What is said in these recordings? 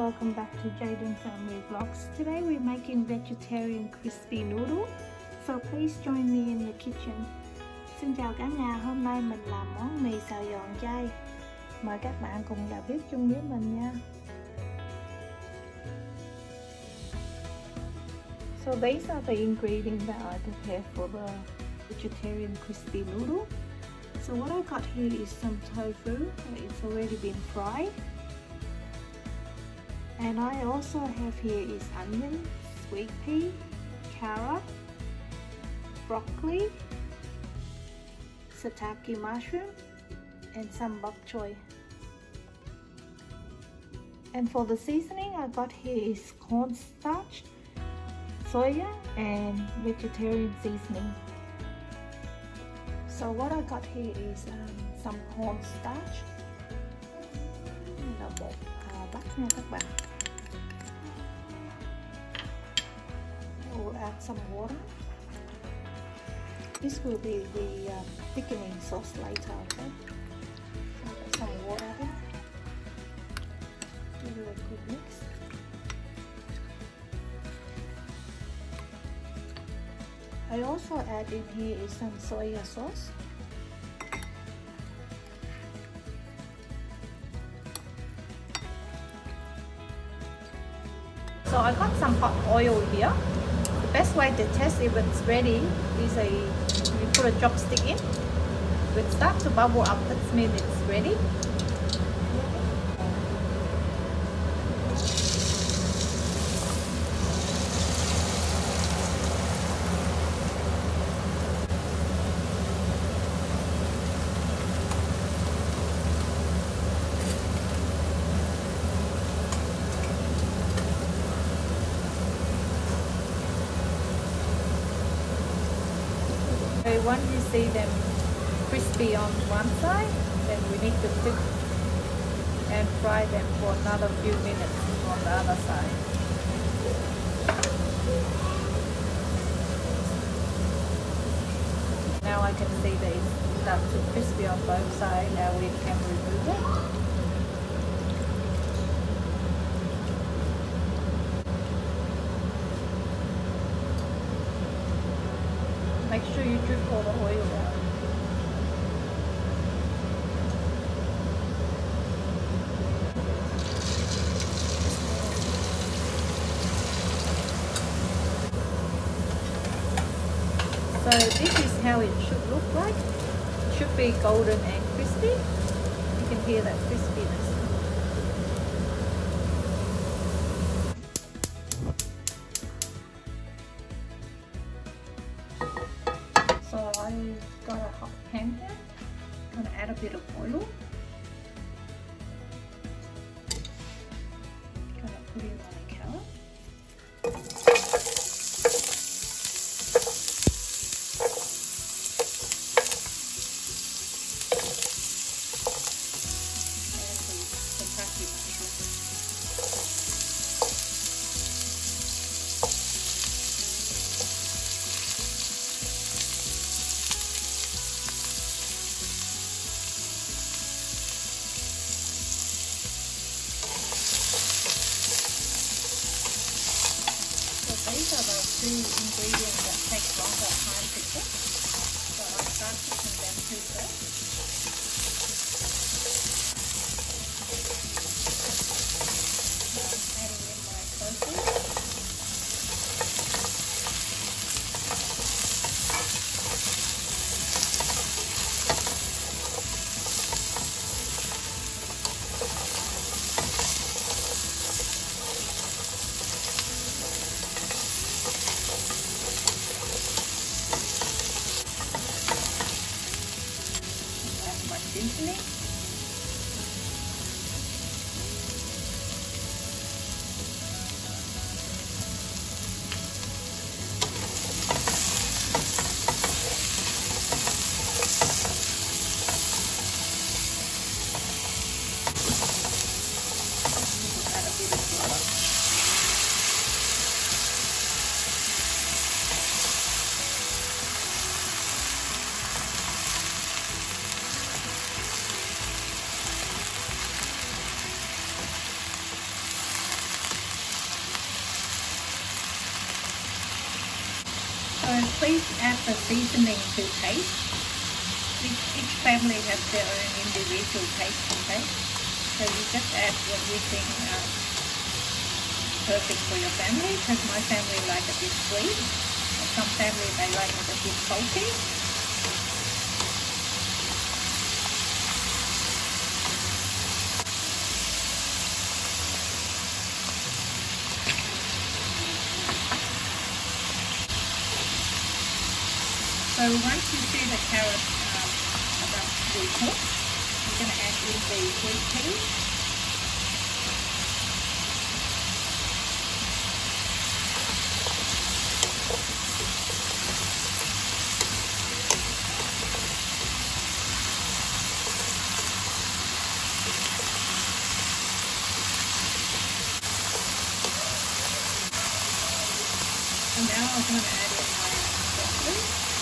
welcome back to Jaden Family Vlogs. Today we're making vegetarian crispy noodle, so please join me in the kitchen. Xin chào cả nhà, hôm nay mình làm món mì xào giòn chay. Mời các bạn cùng vào bếp chung với mình nha. So these are the ingredients that I prepared for the vegetarian crispy noodle. So what I got here is some tofu, it's already been fried. And I also have here is onion, sweet pea, carrot, broccoli, shiitake mushroom, and some bok choy. And for the seasoning, I got here is cornstarch, soya, and vegetarian seasoning. So what I got here is some cornstarch. Là bột bắp nha các bạn. We'll add some water. This will be the thickening sauce later, okay? So add some water in. Give it a good mix. I also add in here is some soya sauce. So I got some hot oil here. The best way to test if it's ready is you put a chopstick in. If it starts to bubble up, that means it's ready. Once you see them crispy on one side, then we need to flip and fry them for another few minutes on the other side. Now I can see they start to crispy on both sides. Now we can remove it. Make sure you drip all the oil out. So this is how it should look like. It should be golden and crispy. You can hear that crispiness. So I got a hot pan here. I'm gonna add a bit of oil. Gonna put in my carrot. These are the two ingredients that take longer time to cook. So I'll start cooking them too first. Adding in my tofu. Seasoning. Add a bit of butter. please add the seasoning to taste. Each family has their own individual taste, okay? So you just add what you think perfect for your family, because my family like a bit sweet. Some family they like it a bit salty. So once you see the carrots about to be cooked, you're going to add in the sweet peas. And now I'm going to add in my broccoli.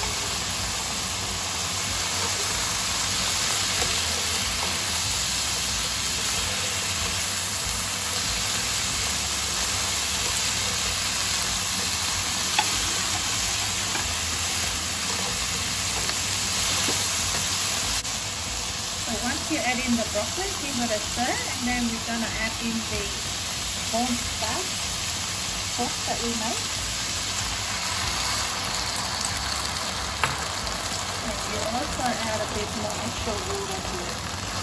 So once you add in the broccoli, give it a stir, and then we're going to add in the cornstarch sauce that we made. You also add a bit more extra water here.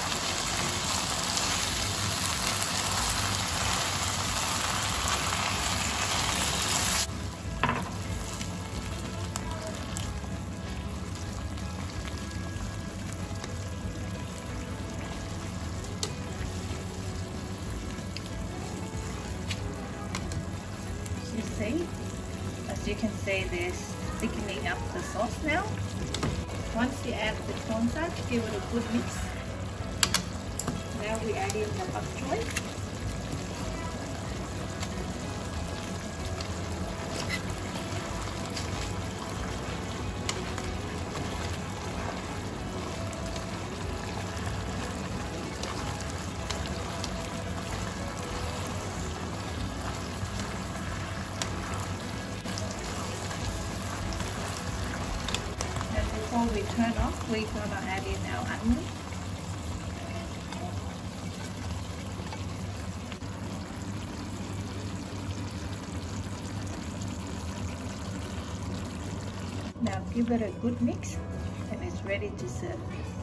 As you can see, there's thickening up the sauce now. Once you add the cornstarch, give it a good mix. Now we add in the bok choy. Before we turn off, we're going to add in our onion. Now give it a good mix and it's ready to serve.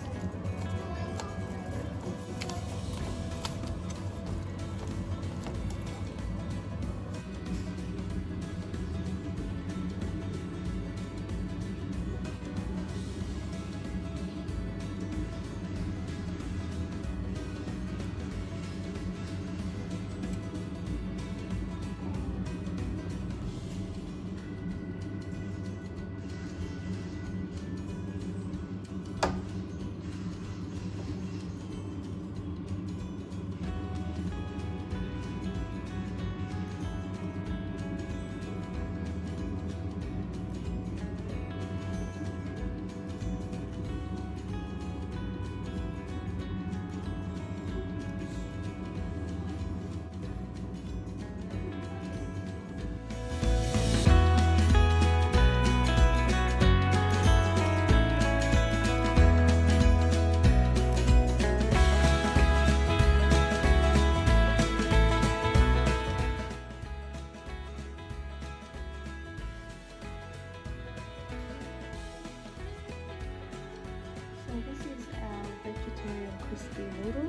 So this is our vegetarian crispy noodle.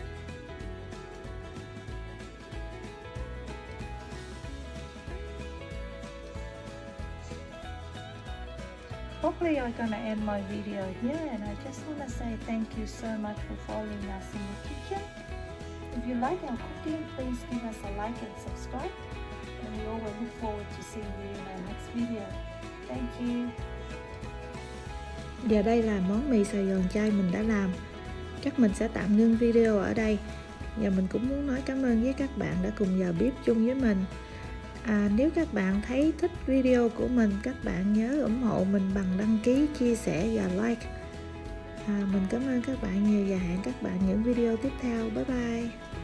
Hopefully I'm gonna end my video here, and I just want to say thank you so much for following us in the kitchen. If you like our cooking, please give us a like and subscribe, and we always look forward to seeing you in our next video. Thank you. Và đây là món mì xào giòn chay mình đã làm. Chắc mình sẽ tạm ngưng video ở đây. Và mình cũng muốn nói cảm ơn với các bạn đã cùng vào bếp chung với mình. Nếu các bạn thấy thích video của mình, các bạn nhớ ủng hộ mình bằng đăng ký, chia sẻ và like. Mình cảm ơn các bạn nhiều và hẹn các bạn những video tiếp theo. Bye bye.